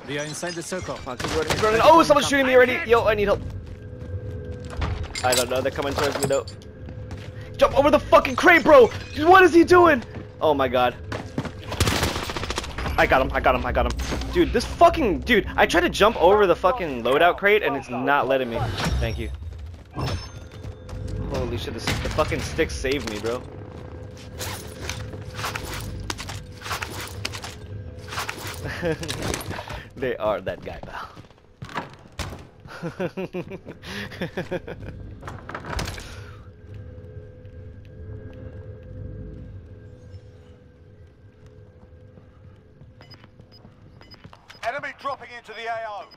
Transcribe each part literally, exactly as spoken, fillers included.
They are inside the circle. Come on, keep running, keep running. Oh, someone's shooting me already. Yo, I need help. I don't know. They're coming towards me though. Jump over the fucking crate, bro. What is he doing? Oh my god. I got him. I got him. I got him. Dude, this fucking dude. I tried to jump over the fucking loadout crate and it's not letting me. Thank you. Holy shit! This, the fucking stick saved me, bro. They are that guy, pal. Enemy dropping into the A O.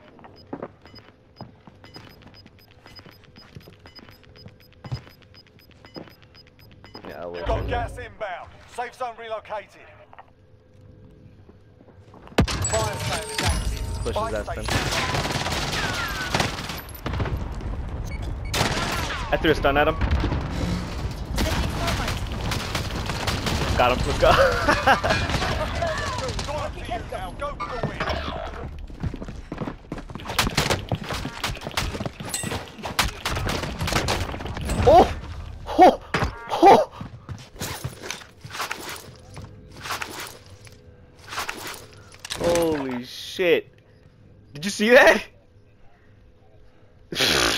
Yeah, I'll wait. Got gas inbound. Safe zone relocated. Fire sale is active. Pushes Buy that station. stun. I threw a stun at him. Got him. Let's go. Now go for the win. Oh! Oh! Oh! Holy shit. Did you see that?